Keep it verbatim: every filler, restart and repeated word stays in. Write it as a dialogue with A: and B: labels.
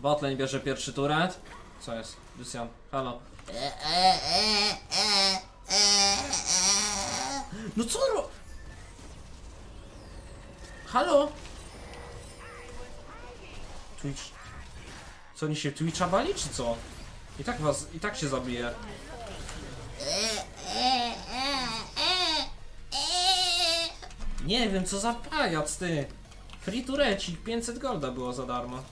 A: Botlane bierze pierwszy turet. Co jest? Lucian, halo. No co ro... Halo? Twitch. Co, oni się Twitcha bali, czy co? I tak was, i tak się zabije. Nie wiem, co za pajac, ty. Free turecik, pięćset golda było za darmo.